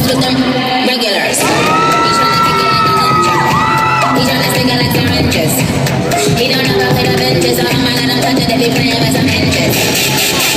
with them regulars. He tryna kick it like a ninja. He tryna stick it like syringes. He don't know about the Avengers. All my God, I'm touching every frame as I'm inches.